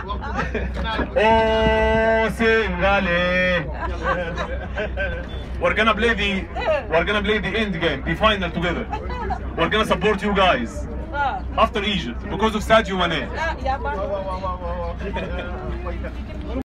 Oh, Singale. We're gonna play the end game, the final together. We're gonna support you guys after Egypt because of Sadio Mane.